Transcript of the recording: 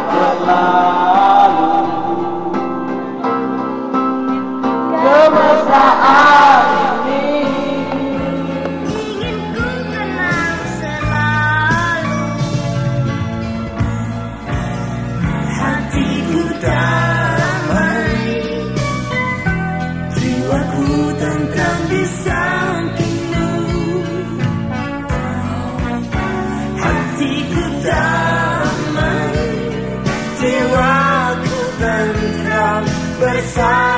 berlalu. Kemesraan ini ingin ku kenang selalu. Hatiku damai, jiwaku tentram di sampingmu. Hatiku damai, jiwaku tentram bersama.